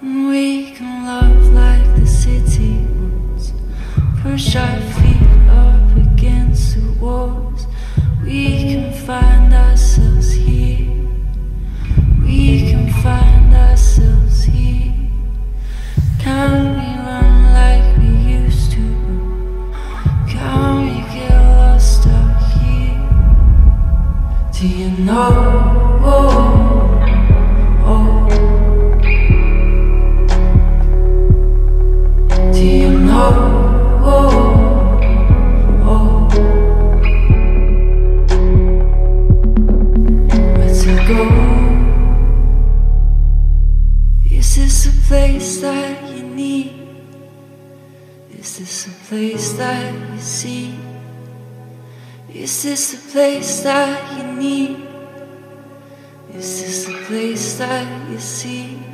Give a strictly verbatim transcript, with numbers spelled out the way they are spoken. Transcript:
We can love like the city wants, push our feet up against the walls. We can find ourselves here. We can find ourselves here. Can we run like we used to run? Can we get lost out here? Do you know? Oh, oh. Do you know? Oh, oh. Where to go? Is this a place that you need? Is this a place that you see? Is this a place that you need? Is this a place that you see?